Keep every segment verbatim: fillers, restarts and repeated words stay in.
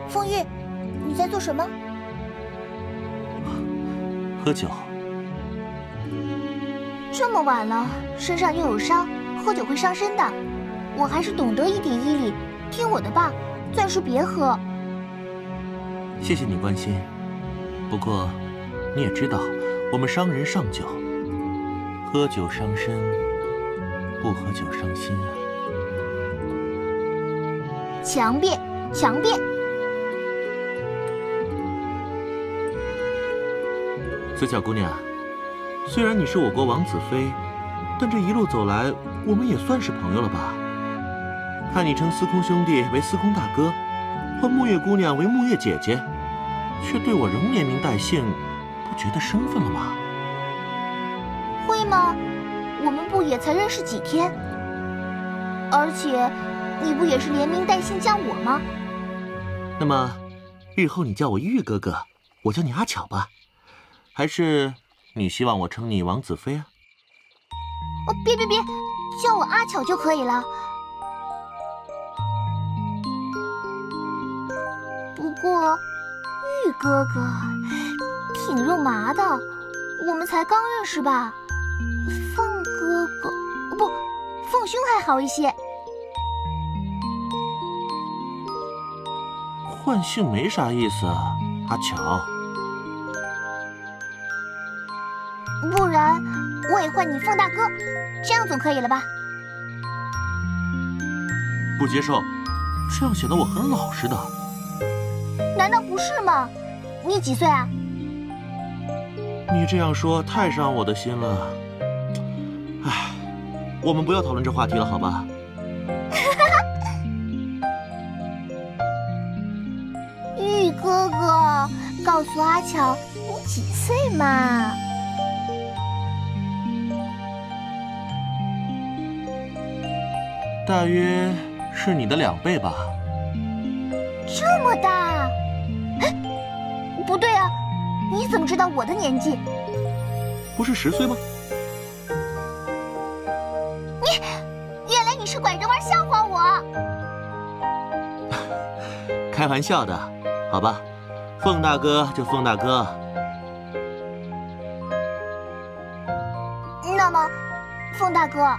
凤玉，你在做什么？ 喝酒。 这么晚了，身上又有伤，喝酒会伤身的。我还是懂得一点医理，听我的吧，暂时别喝。 谢谢你关心，不过你也知道，我们商人尚酒，喝酒伤身，不喝酒伤心啊。 强辩，强辩。 紫巧姑娘，虽然你是我国王子妃，但这一路走来，我们也算是朋友了吧？看你称司空兄弟为司空大哥，唤木叶姑娘为木叶姐姐，却对我仍连名带姓，不觉得生分了吗？ 会吗？我们不也才认识几天？而且，你不也是连名带姓叫我吗？ 那么，日后你叫我玉哥哥，我叫你阿巧吧。还是你希望我称你王子妃啊？ 哦，别别别，叫我阿巧就可以了。不过，玉哥哥挺肉麻的，我们才刚认识吧？凤哥哥，不，凤兄还好一些。 换姓没啥意思啊，阿巧。 不然我也唤你凤大哥，这样总可以了吧？ 不接受，这样显得我很老实的。 难道不是吗？你几岁啊？ 你这样说太伤我的心了。唉，我们不要讨论这话题了，好吧？ 玉哥哥，告诉阿巧你几岁嘛？ 大约是你的两倍吧。 这么大？哎，不对啊，你怎么知道我的年纪？ 不是十岁吗？ 你，原来你是拐着弯笑话我。 开玩笑的，好吧，凤大哥就凤大哥。 那么，凤大哥，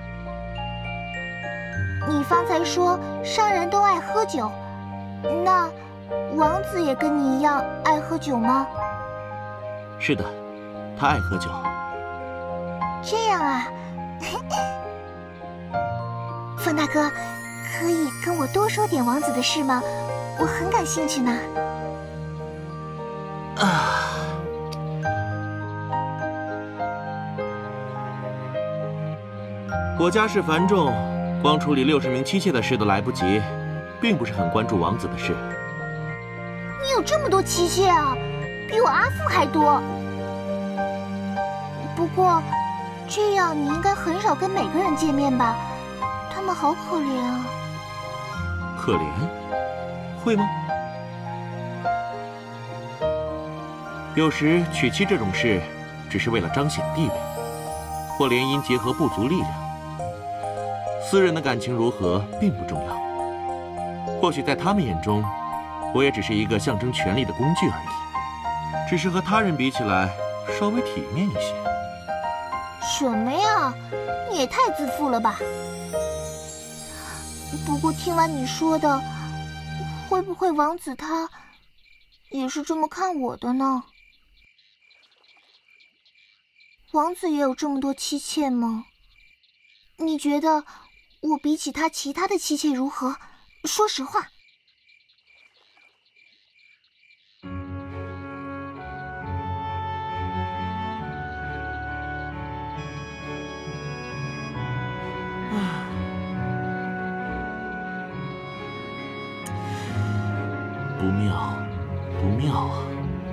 你方才说商人都爱喝酒，那王子也跟你一样爱喝酒吗？ 是的，他爱喝酒。 这样啊，凤大哥，可以跟我多说点王子的事吗？我很感兴趣呢。 啊，我家事繁重，光处理六十名妻妾的事都来不及，并不是很关注王子的事。 你有这么多妻妾啊，比我阿父还多。不过，这样你应该很少跟每个人见面吧？他们好可怜啊。 可怜？会吗？有时娶妻这种事，只是为了彰显地位，或联姻结合部族力量。私人的感情如何并不重要，或许在他们眼中，我也只是一个象征权力的工具而已，只是和他人比起来稍微体面一些。 什么呀，你也太自负了吧！不过听完你说的，会不会王子他也是这么看我的呢？王子也有这么多妻妾吗？你觉得我比起他其他的妻妾如何？说实话。 不妙，不妙啊！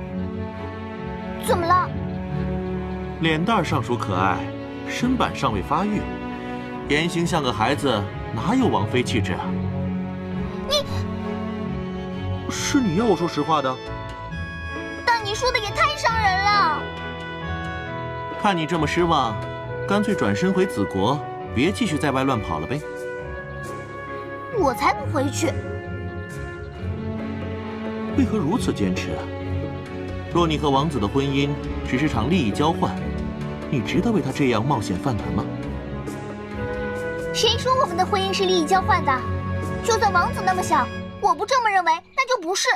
怎么了？ 脸蛋尚属可爱，身板尚未发育，言行像个孩子，哪有王妃气质啊？ 你是你要我说实话的。 但你说的也太伤人了。 看你这么失望，干脆转身回子国，别继续在外乱跑了呗。 我才不回去。 为何如此坚持啊？若你和王子的婚姻只是场利益交换，你值得为他这样冒险犯难吗？ 谁说我们的婚姻是利益交换的？就算王子那么想，我不这么认为，那就不是。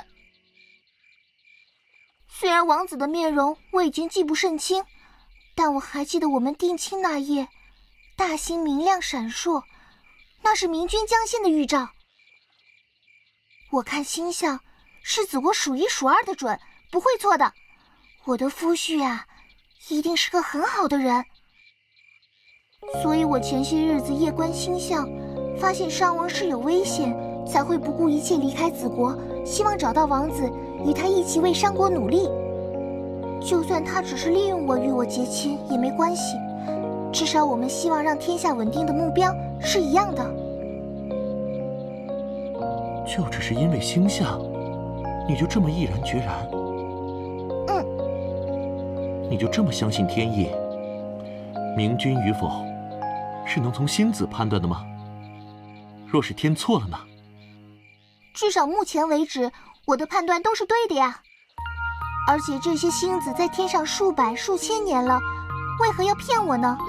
虽然王子的面容我已经记不甚清，但我还记得我们定亲那夜，大星明亮闪烁，那是明君将献的预兆。我看星象，是子国数一数二的准，不会错的。我的夫婿啊，一定是个很好的人。所以我前些日子夜观星象，发现商王室有危险，才会不顾一切离开子国，希望找到王子，与他一起为商国努力。就算他只是利用我与我结亲也没关系，至少我们希望让天下稳定的目标是一样的。 就只是因为星象，你就这么毅然决然？ 嗯。 你就这么相信天意？明君与否，是能从星子判断的吗？若是天错了呢？ 至少目前为止，我的判断都是对的呀。而且这些星子在天上数百数千年了，为何要骗我呢？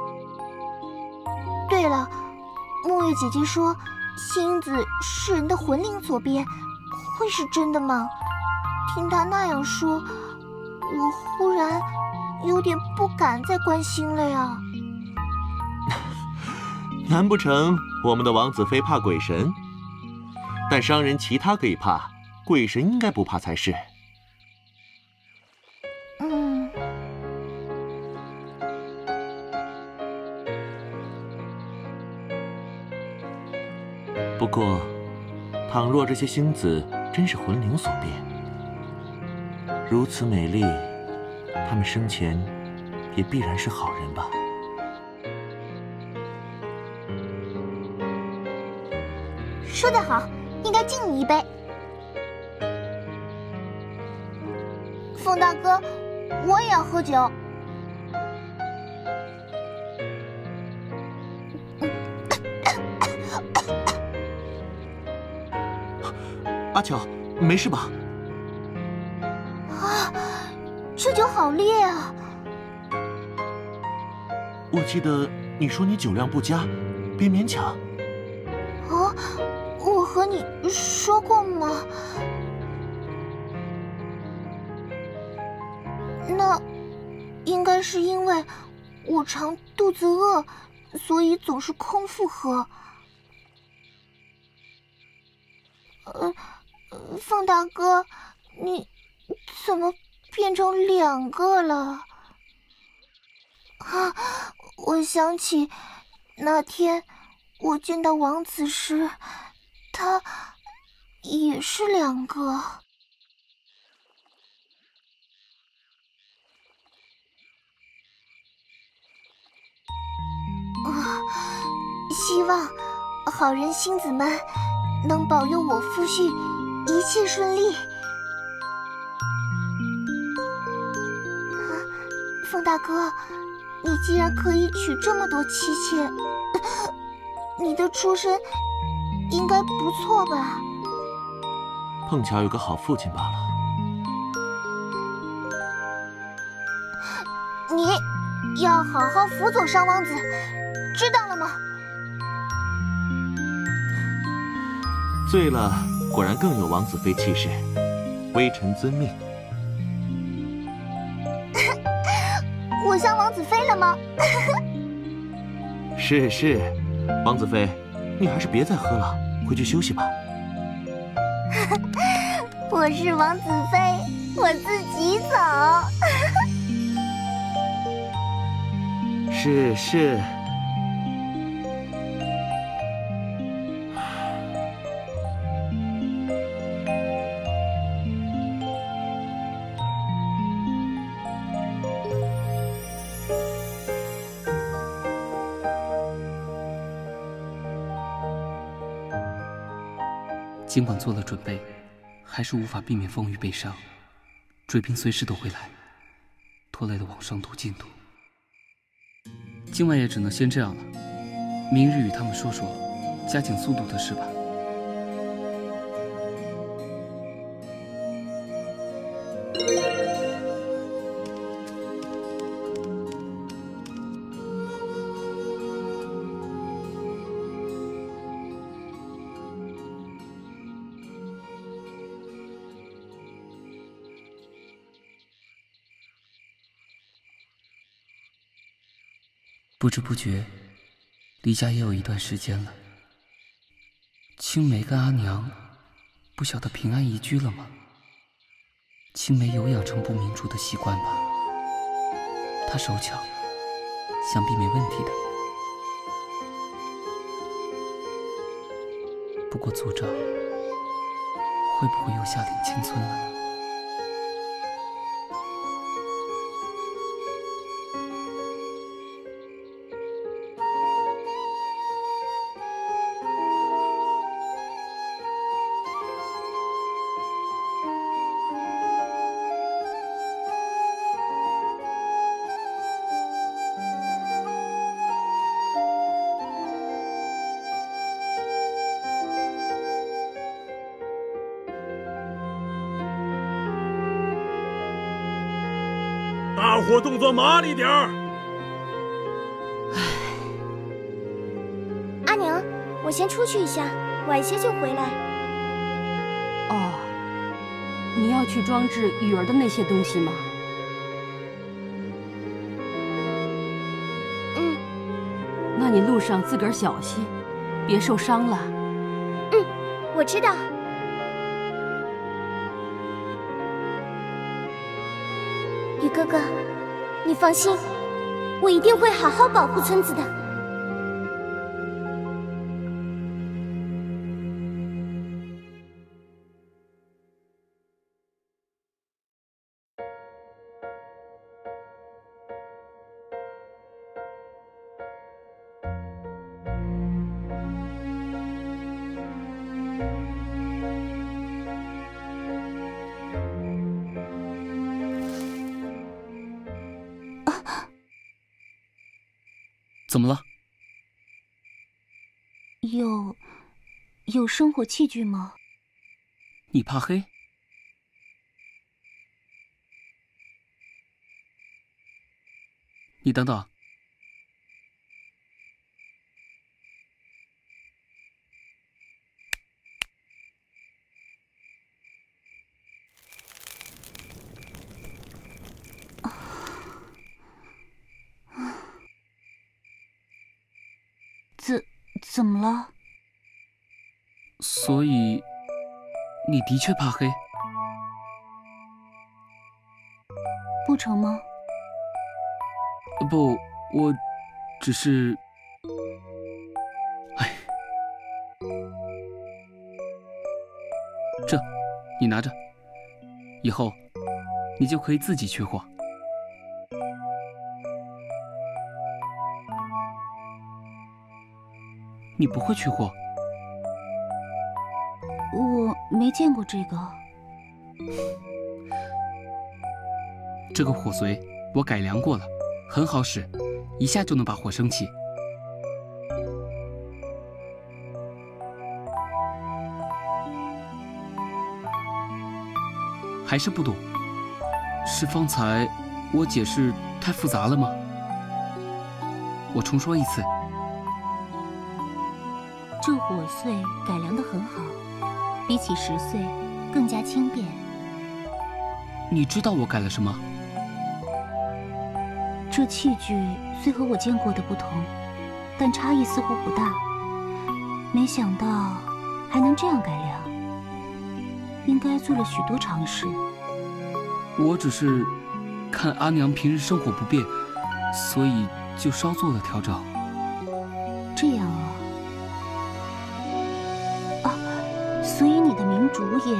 对了，木月姐姐说星子是人的魂灵所编，会是真的吗？听她那样说，我忽然有点不敢再观星了呀。 难不成我们的王子妃怕鬼神？但商人其他可以怕，鬼神应该不怕才是。 嗯。 不过，倘若这些星子真是魂灵所变，如此美丽，他们生前也必然是好人吧？ 说得好，应该敬你一杯。凤大哥，我也要喝酒。 阿巧，没事吧？ 啊，这酒好烈啊！ 我记得你说你酒量不佳，别勉强。 哦，我和你说过吗？那应该是因为我常肚子饿，所以总是空腹喝。呃，凤大哥，你怎么变成两个了？啊，我想起那天我见到王子时，他也是两个。啊，希望好人星子们能保佑我夫婿一切顺利。啊，凤大哥，你既然可以娶这么多妻妾，你的出身应该不错吧？ 碰巧有个好父亲罢了。 你要好好辅佐商王子，知道了吗？ 醉了，果然更有王子妃气势。微臣遵命。 我像王子妃了吗？ 是是，王子妃，你还是别再喝了，回去休息吧。 我是王子妃，我自己走。 是是。 尽管做了准备，还是无法避免风雨悲伤。追兵随时都会来，拖累了往上途进度。今晚也只能先这样了，明日与他们说说加紧速度的事吧。 不知不觉，离家也有一段时间了。青梅跟阿娘，不晓得平安宜居了吗？青梅有养成不明烛的习惯吧？她手巧，想必没问题的。不过族长会不会又下令迁村了呢？ 大伙动作麻利点儿！ 阿娘，我先出去一下，晚些就回来。 哦，你要去装置雨儿的那些东西吗？ 嗯。 那你路上自个儿小心，别受伤了。 嗯，我知道。雨哥哥，你放心，我一定会好好保护村子的。 怎么了？ 有有生火器具吗？ 你怕黑？你等等。 怎怎么了？ 所以，你的确怕黑？ 不成吗？ 不，我只是……哎，这，你拿着，以后你就可以自己取火。你不会取火？ 我没见过这个。 这个火髓我改良过了，很好使，一下就能把火升起。还是不懂？是方才我解释太复杂了吗？我重说一次。 这火碎改良得很好，比起石碎更加轻便。 你知道我改了什么？ 这器具虽和我见过的不同，但差异似乎不大。没想到还能这样改良，应该做了许多尝试。 我只是看阿娘平日生活不便，所以就稍做了调整。 这样啊。所以你的明烛也……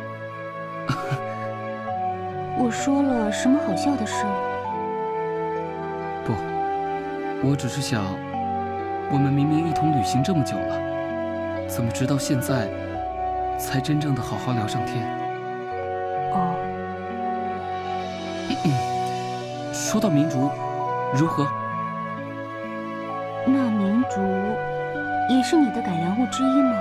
我说了什么好笑的事？ 不，我只是想，我们明明一同旅行这么久了，怎么直到现在才真正的好好聊上天？ 哦。 说到明烛，如何？ 那明烛也是你的改良物之一吗？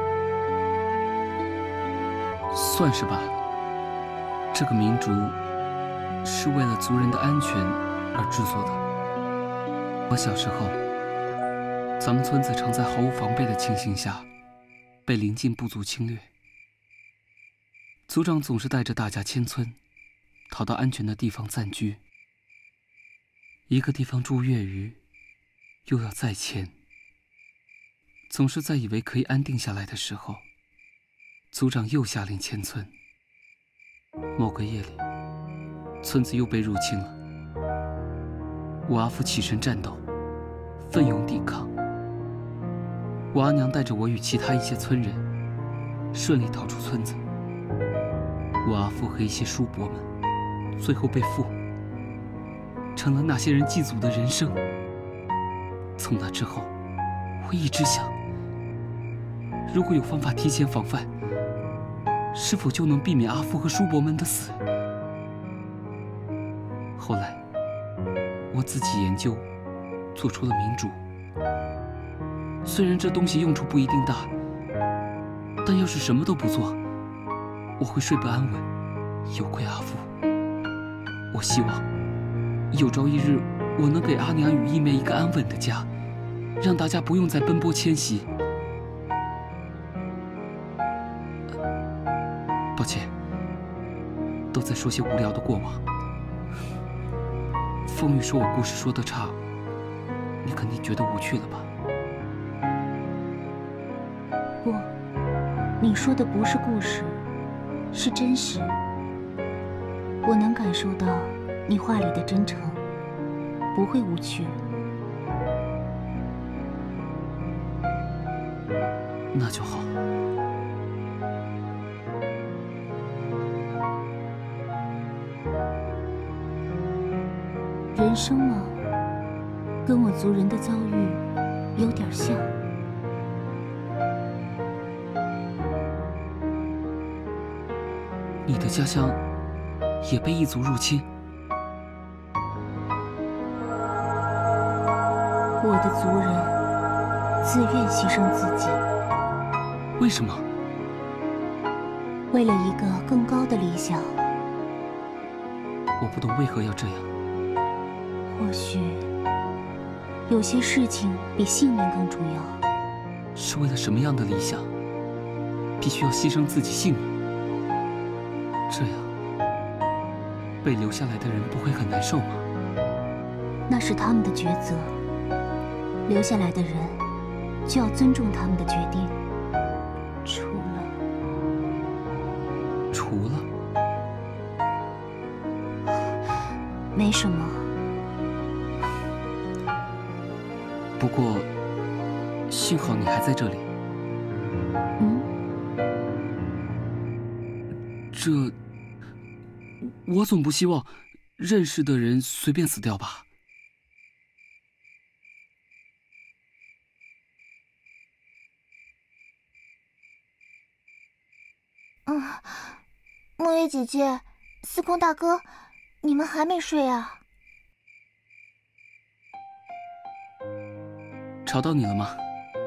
算是吧。这个明烛是为了族人的安全而制作的。我小时候，咱们村子常在毫无防备的情形下被邻近部族侵略，族长总是带着大家迁村，逃到安全的地方暂居。一个地方住月余， 又要再迁。总是在以为可以安定下来的时候，族长又下令迁村。某个夜里，村子又被入侵了。我阿父起身战斗，奋勇抵抗。我阿娘带着我与其他一些村人，顺利逃出村子。我阿父和一些叔伯们，最后被俘，成了那些人祭祖的人生。从那之后，我一直想，如果有方法提前防范，是否就能避免阿父和叔伯们的死？后来，我自己研究，做出了明烛。虽然这东西用处不一定大，但要是什么都不做，我会睡不安稳，有愧阿父。我希望有朝一日，我能给阿娘与义妹一个安稳的家，让大家不用再奔波迁徙。抱歉，都在说些无聊的过往。风雨说我故事说得差，你肯定觉得无趣了吧？ 不，你说的不是故事，是真实。我能感受到你话里的真诚，不会无趣。 那就好。 人生嘛，跟我族人的遭遇有点像。 你的家乡也被异族入侵？ 我的族人自愿牺牲自己。 为什么？ 为了一个更高的理想。 我不懂为何要这样。 或许有些事情比性命更重要。 是为了什么样的理想，必须要牺牲自己性命？这样，被留下来的人不会很难受吗？ 那是他们的抉择，留下来的人就要尊重他们的决定。除了…… 除了…… 没什么。 不过，幸好你还在这里。 嗯？ 这……我总不希望认识的人随便死掉吧？ 嗯，墨月姐姐，司空大哥，你们还没睡啊？ 吵到你了吗？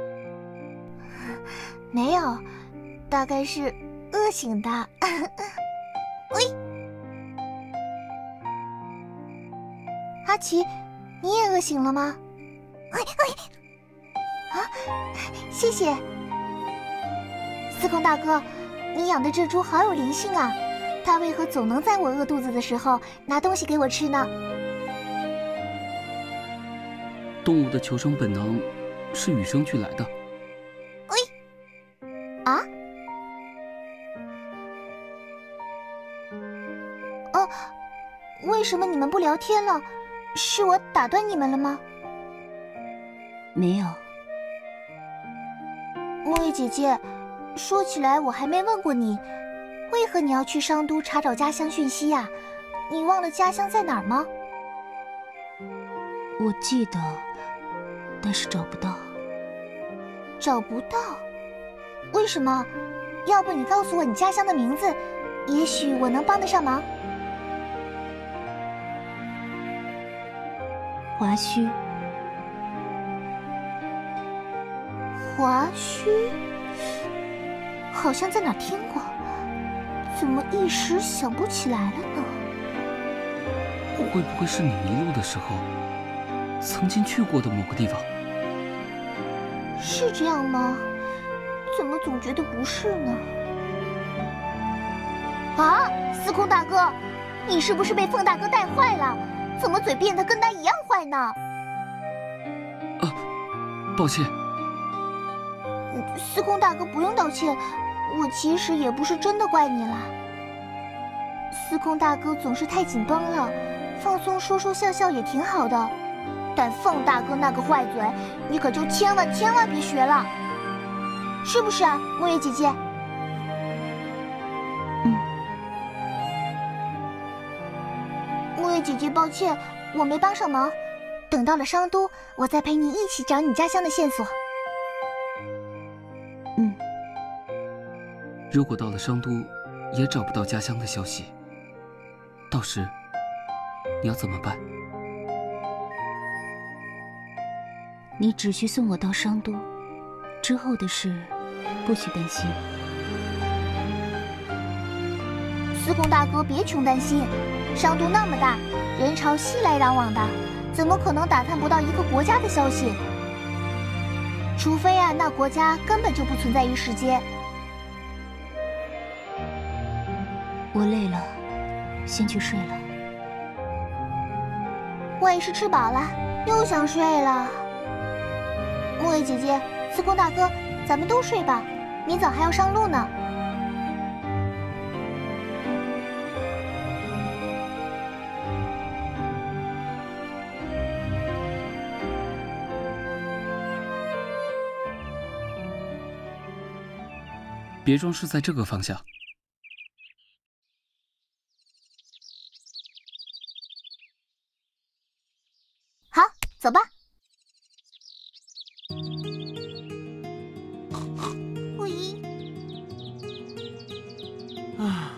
没有，大概是饿醒的。喂，阿奇，你也饿醒了吗？喂喂，啊，谢谢。司空大哥，你养的这猪好有灵性啊，它为何总能在我饿肚子的时候拿东西给我吃呢？ 动物的求生本能是与生俱来的。 喂，啊？哦，为什么你们不聊天了？是我打断你们了吗？没有。墨月姐姐，说起来我还没问过你，为何你要去商都查找家乡讯息呀？你忘了家乡在哪儿吗？我记得，但是找不到。找不到？为什么？要不你告诉我你家乡的名字，也许我能帮得上忙。华胥。华胥，好像在哪儿听过，怎么一时想不起来了呢？ 会不会是你迷路的时候曾经去过的某个地方？ 是这样吗？怎么总觉得不是呢？啊，司空大哥，你是不是被凤大哥带坏了？怎么嘴变得跟他一样坏呢？ 啊， 抱歉。 司空大哥不用道歉，我其实也不是真的怪你啦。司空大哥总是太紧绷了，放松说说笑笑也挺好的。但凤大哥那个坏嘴，你可就千万千万别学了，是不是啊，木月姐姐？ 嗯。 木月姐姐，抱歉，我没帮上忙。等到了商都，我再陪你一起找你家乡的线索。 嗯。 如果到了商都，也找不到家乡的消息，到时你要怎么办？ 你只需送我到商都，之后的事不许担心。 司空大哥别穷担心，商都那么大，人潮熙来攘往的，怎么可能打探不到一个国家的消息？除非啊，那国家根本就不存在于世间。 我累了，先去睡了。 我也是吃饱了，又想睡了。木卫姐姐，司空大哥，咱们都睡吧，明早还要上路呢。 别装是在这个方向。 好，走吧。喂。 啊，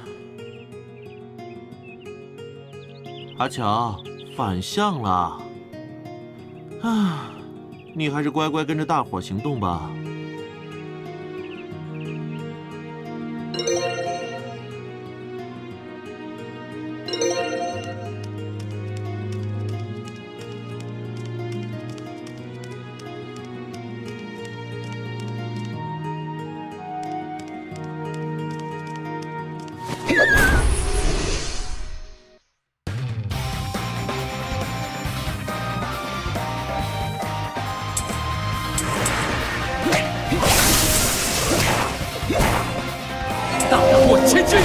阿巧，反向了。啊，你还是乖乖跟着大伙儿行动吧。 大火千钧！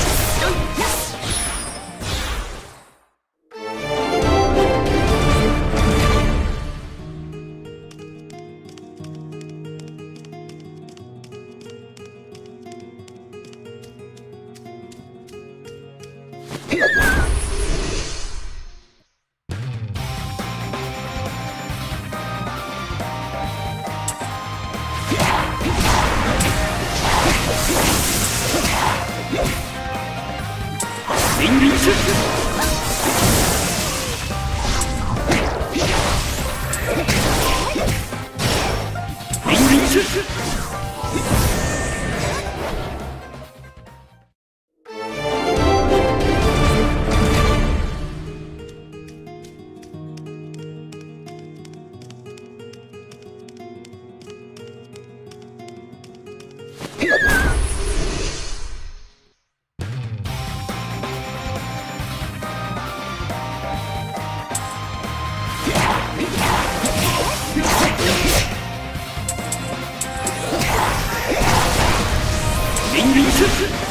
凌云师，凌云师。凌云师，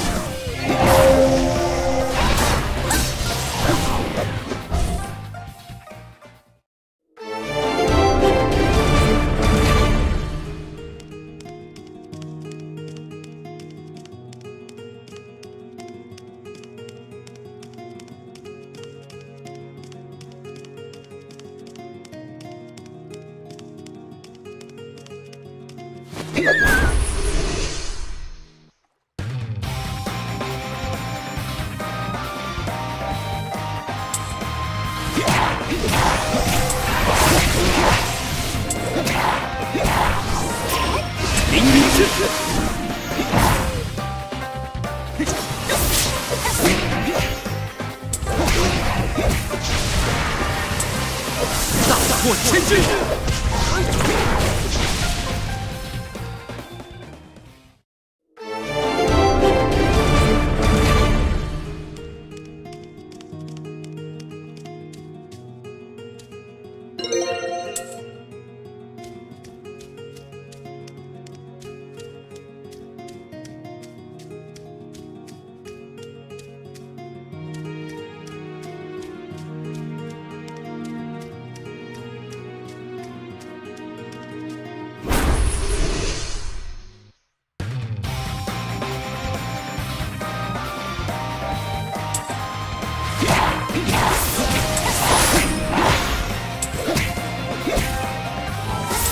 凌云师，大火千钧！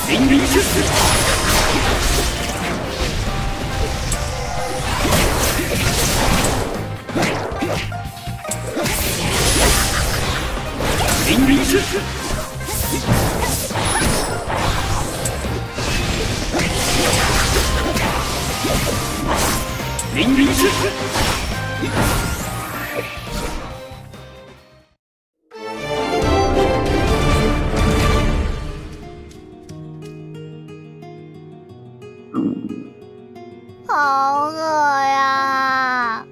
凌云轩。凌云轩。凌云轩。 好饿呀！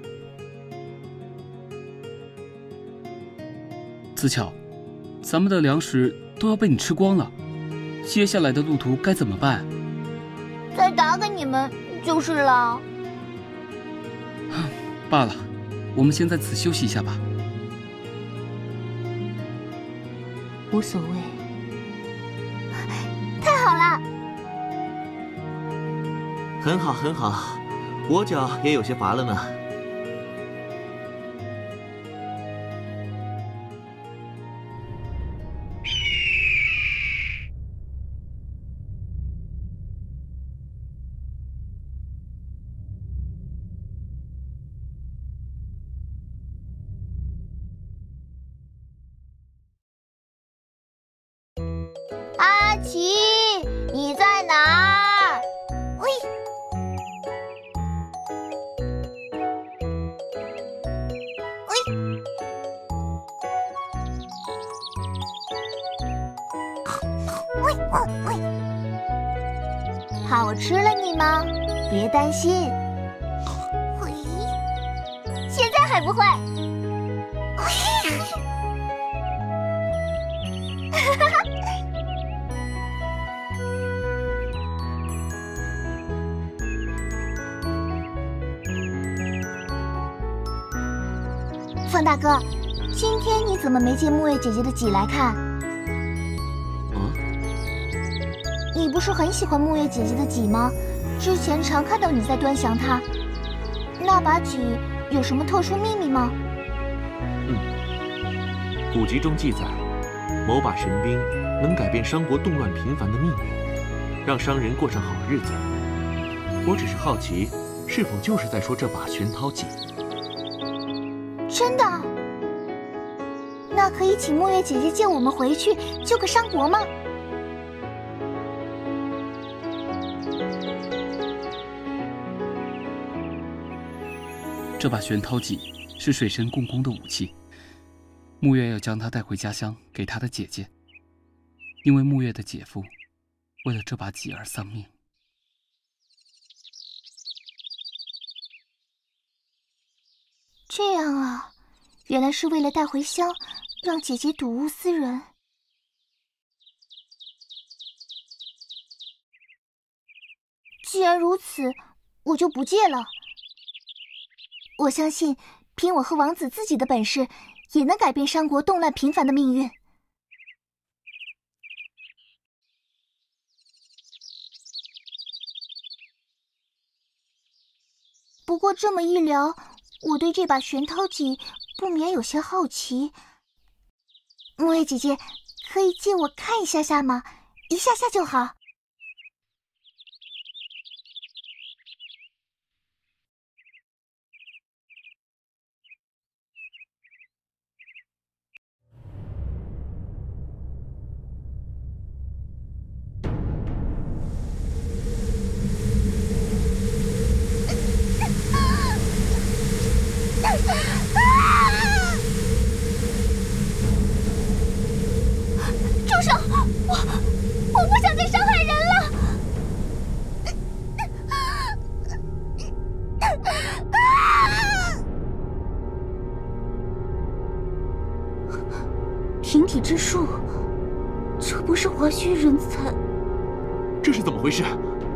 子巧，咱们的粮食都要被你吃光了，接下来的路途该怎么办？ 再打给你们就是了。 罢了，我们先在此休息一下吧。 无所谓。 太好了！ 很好，很好，我脚也有些乏了呢。 阿奇，你在哪儿？喂！喂！喂喂喂！怕我吃了你吗？别担心。喂！现在还不会？哈哈哈！方大哥，今天你怎么没借木月姐姐的戟来看？ 嗯， 你不是很喜欢木月姐姐的戟吗？之前常看到你在端详她。那把戟有什么特殊秘密吗？ 嗯，古籍中记载，某把神兵能改变商国动乱频繁的命运，让商人过上好日子。我只是好奇，是否就是在说这把玄涛戟？ 真的？那可以请木月姐姐借我们回去救个商国吗？ 这把玄涛戟是水神共工的武器，木月要将它带回家乡给他的姐姐，因为木月的姐夫为了这把戟而丧命。 这样啊，原来是为了带回乡，让姐姐睹物思人。既然如此，我就不借了。我相信，凭我和王子自己的本事，也能改变商国动乱频繁的命运。不过这么一聊，我对这把玄涛戟不免有些好奇。木月姐姐，可以借我看一下下吗？一下下就好。住手！我我不想再伤害人了。平体之术，这不是华胥人才？ 这是怎么回事？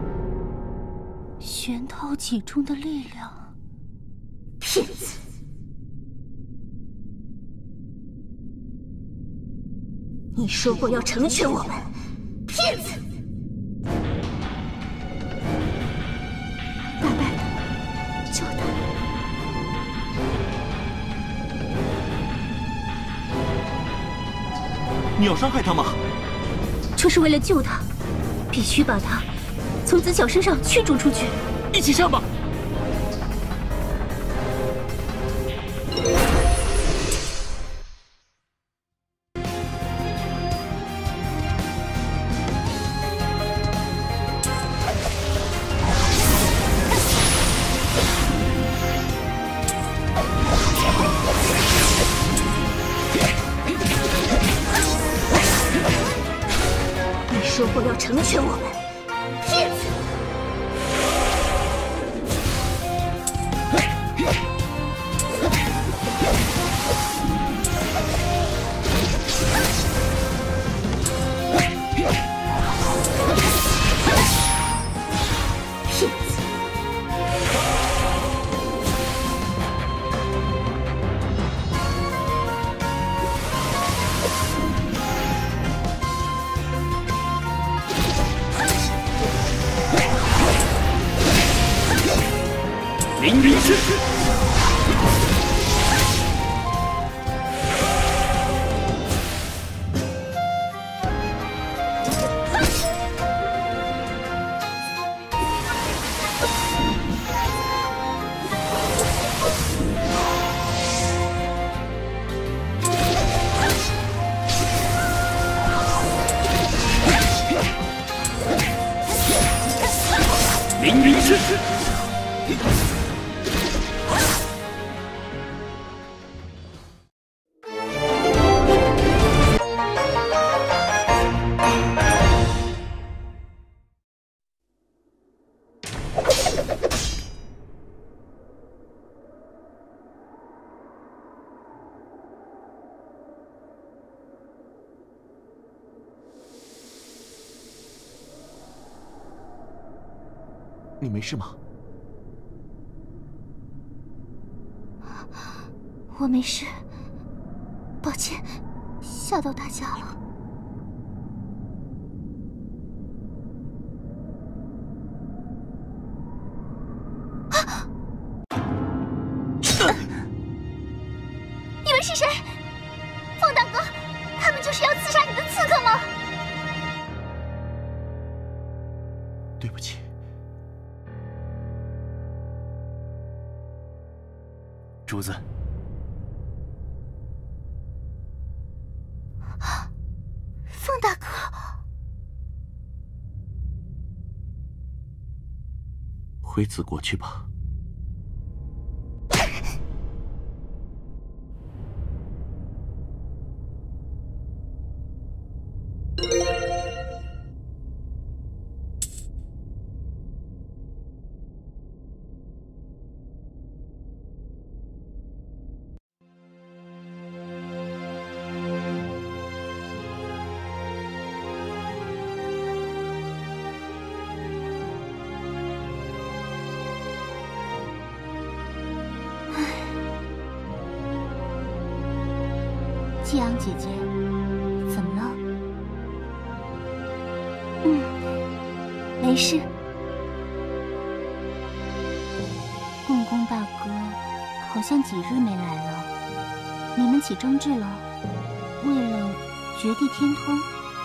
玄涛戟中的力量， 骗子！你说过要成全我们，骗子！大败了，救他！ 你要伤害他吗？ 这是为了救他。 必须把他从子小身上驱逐出去。 一起上吧！ 你说过要成全我们，骗子！ 凌云式，凌云式。 你没事吗？ 我没事，抱歉，吓到大家了。啊！你们是谁？凤大哥，他们就是要刺杀你的刺客吗？ 对不起。 主子， 凤大哥， 回子国去吧。 季阳姐姐，怎么了？嗯，没事。共工大哥好像几日没来了，你们起争执了？为了绝地天通？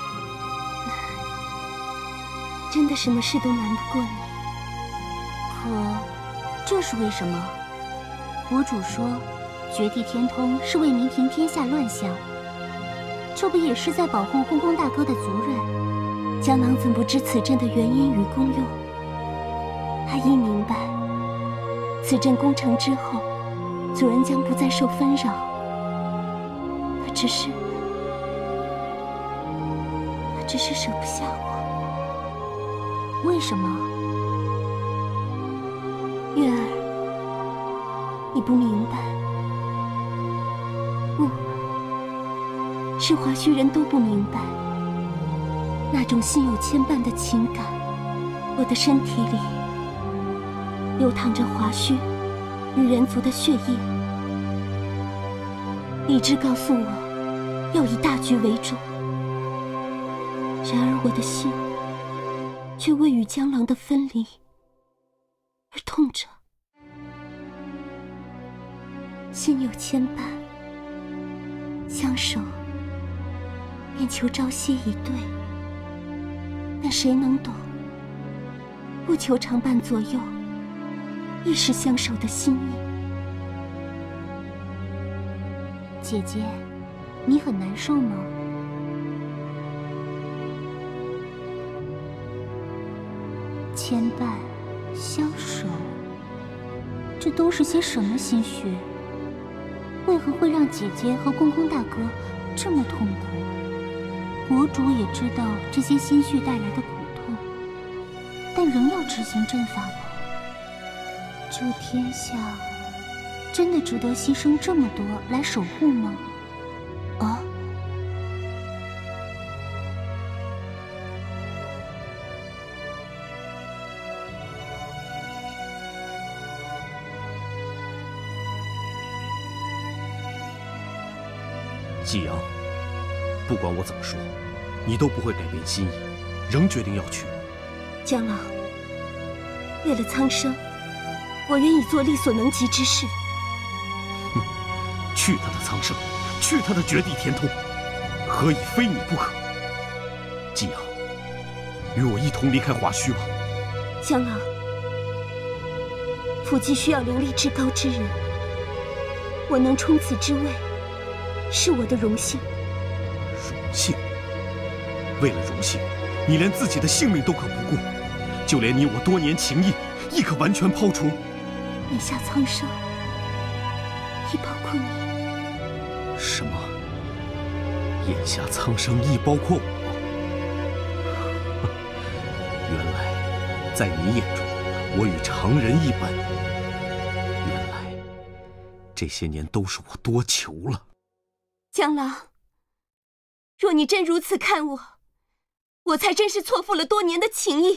真的什么事都瞒不过你。可这是为什么？国主说。 绝地天通是为民平天下乱象，这不也是在保护公公大哥的族人？江郎怎不知此阵的原因与功用？他亦明白，此阵攻成之后，族人将不再受纷扰。他只是，他只是舍不下我。为什么？月儿，你不明白。 不，是华胥人都不明白，那种心有牵绊的情感。我的身体里流淌着华胥与人族的血液，理智告诉我要以大局为重。然而我的心却为与江郎的分离而痛着，心有牵绊。 相守，便求朝夕以对。但谁能懂？不求常伴左右，一时相守的心意。 姐姐，你很难受吗？牵绊、相守，这都是些什么心绪？为何会让姐姐和公公大哥这么痛苦？国主也知道这些心绪带来的苦痛，但仍要执行阵法吗？这天下真的值得牺牲这么多来守护吗？啊？ 季阳，不管我怎么说，你都不会改变心意，仍决定要去。 江老，为了苍生，我愿意做力所能及之事。 哼，去他的苍生，去他的绝地天通，何以非你不可？季阳，与我一同离开华胥吧。 江老，府记需要灵力至高之人，我能冲此之位，是我的荣幸。 荣幸？为了荣幸，你连自己的性命都可不顾，就连你我多年情谊，亦可完全抛除。 眼下苍生，亦包括你。 什么？眼下苍生亦包括我？原来，在你眼中，我与常人一般。原来，这些年都是我多求了。 江老，若你真如此看我，我才真是错付了多年的情谊。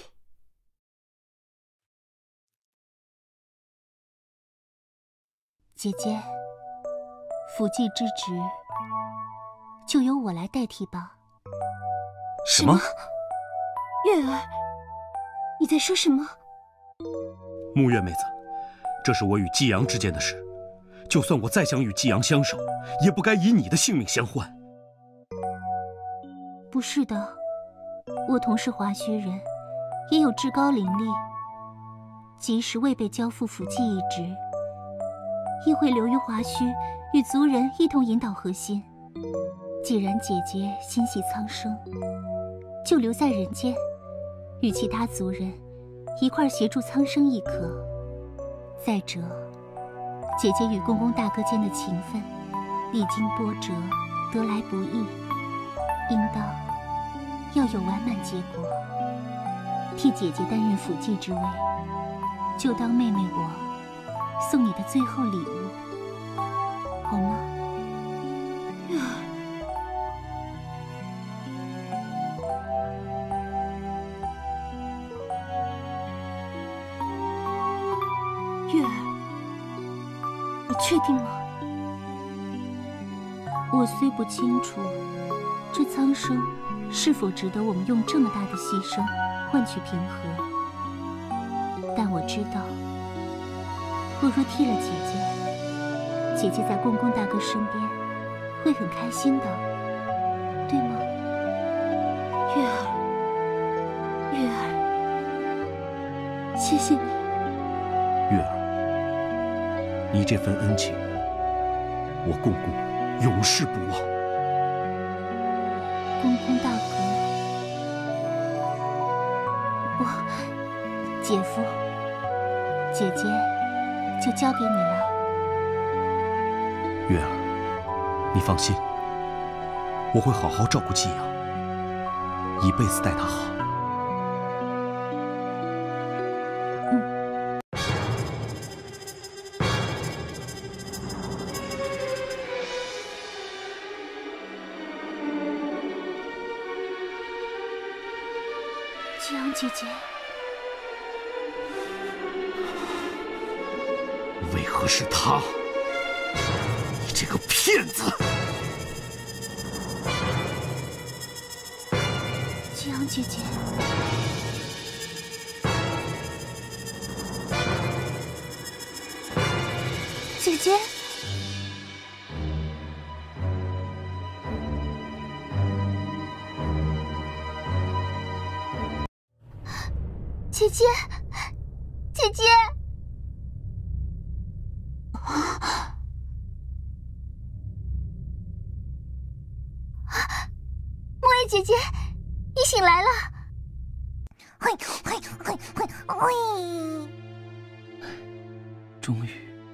姐姐，辅祭之职就由我来代替吧。 什么？ 月儿，你在说什么？ 沐月妹子，这是我与季阳之间的事，就算我再想与季阳相守，也不该以你的性命相换。 不是的，我同是华胥人，也有至高灵力，即使未被交付辅祭一职，亦会留于华胥，与族人一同引导核心。既然姐姐心系苍生，就留在人间，与其他族人一块协助苍生亦可。再者，姐姐与公公大哥间的情分，历经波折，得来不易，应当要有完满结果。替姐姐担任辅祭之位，就当妹妹我送你的最后礼物，好吗？ 月儿，月儿，你确定吗？ 我虽不清楚这苍生是否值得我们用这么大的牺牲换取平和，但我知道，我若替了姐姐，姐姐在公公大哥身边会很开心的，对吗？ 月儿，月儿，谢谢你。 月儿，你这份恩情，我共顾永世不忘。 公公大哥，不，姐夫，姐姐就交给你了。 月儿，你放心，我会好好照顾季阳，一辈子待他好。 季阳姐姐， 为何是他？你这个骗子！ 季阳姐姐，姐姐。 姐姐，姐姐！莫叶姐姐，你醒来了！嘿，嘿，嘿，嘿，嘿！ 终于，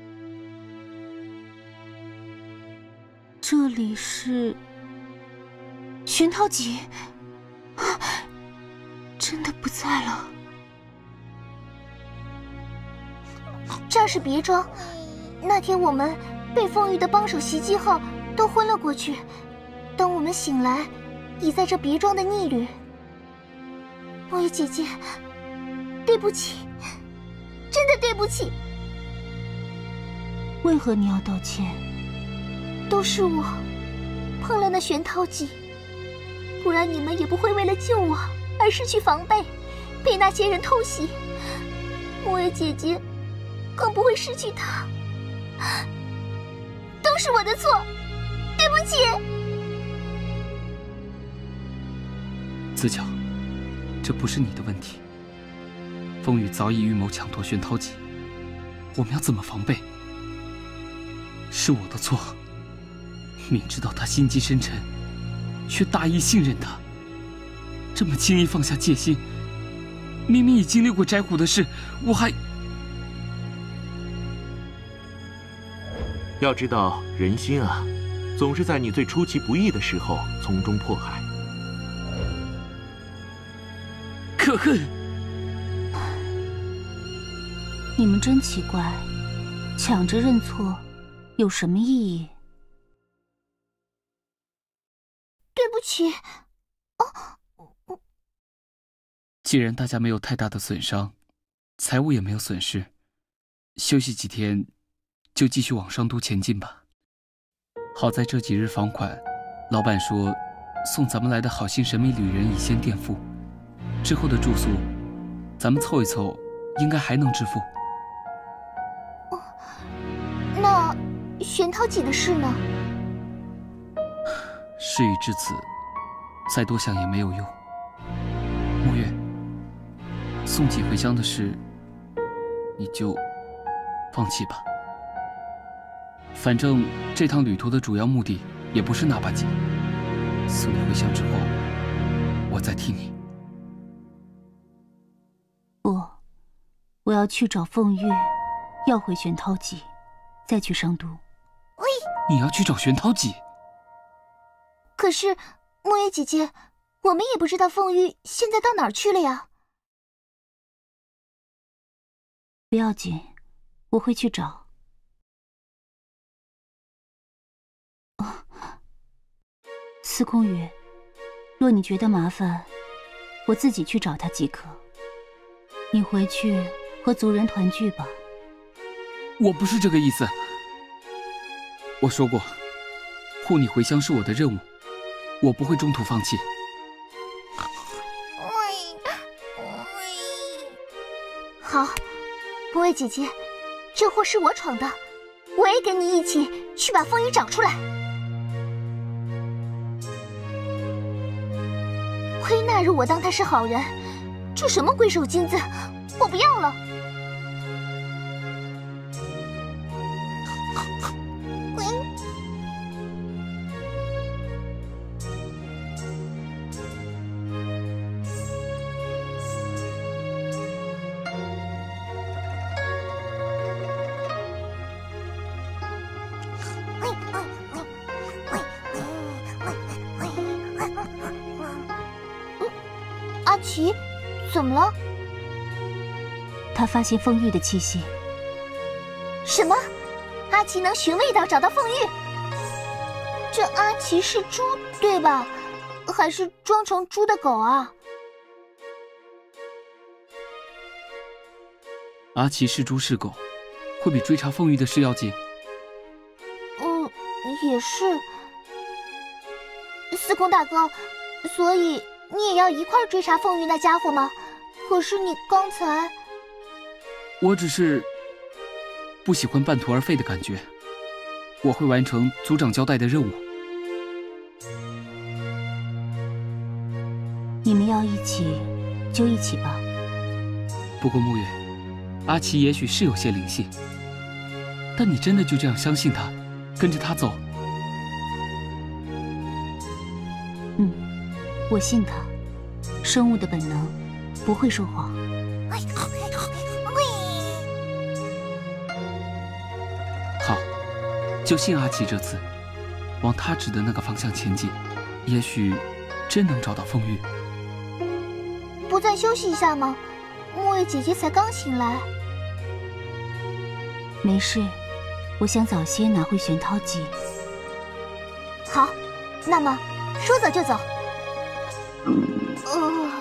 这里是玄涛戟，真的不在了。 这是别庄，那天我们被凤玉的帮手袭击后，都昏了过去。等我们醒来，已在这别庄的逆旅。莫叶姐姐，对不起，真的对不起。 为何你要道歉？ 都是我碰了那玄涛戟，不然你们也不会为了救我而失去防备，被那些人偷袭。莫叶姐姐更不会失去他，都是我的错，对不起。 子巧，这不是你的问题。风雨早已预谋抢夺玄涛戟，我们要怎么防备？是我的错，明知道他心机深沉，却大意信任他，这么轻易放下戒心。明明已经历过翟虎的事，我还…… 要知道，人心啊，总是在你最出其不意的时候从中迫害。 可恨！ 你们真奇怪，抢着认错有什么意义？ 对不起。 哦，既然大家没有太大的损伤，财物也没有损失，休息几天，就继续往商都前进吧。好在这几日房款，老板说送咱们来的好心神秘旅人已先垫付，之后的住宿，咱们凑一凑，应该还能支付。 哦，那玄涛戟的事呢？ 事已至此，再多想也没有用。墨月，送戟回乡的事，你就放弃吧。反正这趟旅途的主要目的也不是那把戟。送你回乡之后，我再替你。 不，我要去找凤玉，要回玄涛戟，再去商都。 喂， 你要去找玄涛戟？ 可是，莫叶姐姐，我们也不知道凤玉现在到哪儿去了呀。 不要紧，我会去找。哦，司空羽，若你觉得麻烦，我自己去找他即可。你回去和族人团聚吧。 我不是这个意思。我说过，护你回乡是我的任务，我不会中途放弃。 好，莫叶姐姐，这祸是我闯的，我也跟你一起去把凤玉找出来。亏纳入我当他是好人，这什么鬼手金子，我不要了。阿奇，怎么了？ 他发现凤玉的气息。 什么？阿奇能寻味道找到凤玉？这阿奇是猪对吧？还是装成猪的狗啊？ 阿奇是猪是狗，会比追查凤玉的事要紧。 嗯，也是。司空大哥，所以你也要一块追查凤玉那家伙吗？可是你刚才…… 我只是不喜欢半途而废的感觉。我会完成族长交代的任务。 你们要一起就一起吧。 不过木月，阿奇也许是有些灵性，但你真的就这样相信他，跟着他走？ 嗯，我信他。生物的本能不会说谎。 好，就信阿奇这次，往他指的那个方向前进，也许真能找到凤玉。 不再休息一下吗？木月姐姐才刚醒来。 没事，我想早些拿回玄涛记。 好，那么说走就走。呃，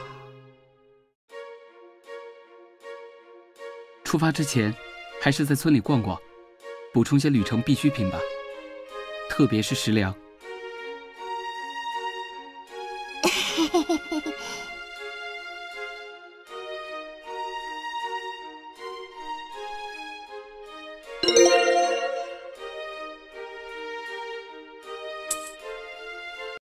出发之前，还是在村里逛逛，补充些旅程必需品吧，特别是食粮。